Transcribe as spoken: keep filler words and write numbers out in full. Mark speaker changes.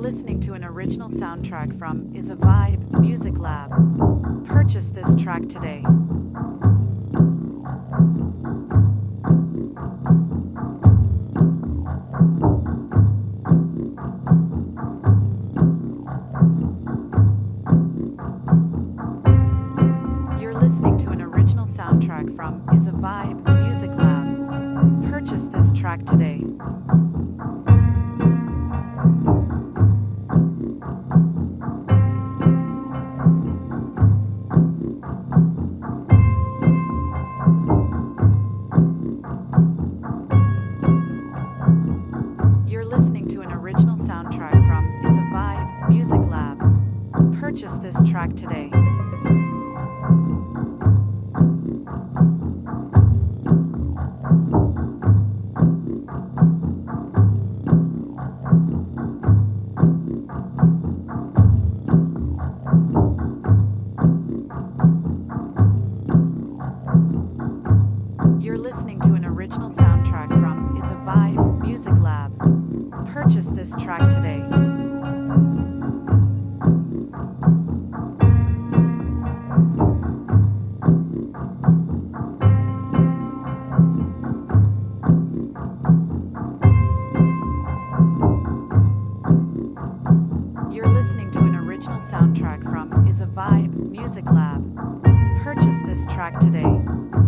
Speaker 1: listening to an original soundtrack from Is a Vibe Music Lab. Purchase this track today. You're listening to an original soundtrack from Is a Vibe Music Lab. Purchase this track today. You're listening to an original soundtrack from Is a Vibe Music Lab. Purchase this track today. You're listening to an original soundtrack from Is a Vibe Music Lab. Purchase this track today. You're listening to an original soundtrack from Is a Vibe Music Lab. Purchase this track today.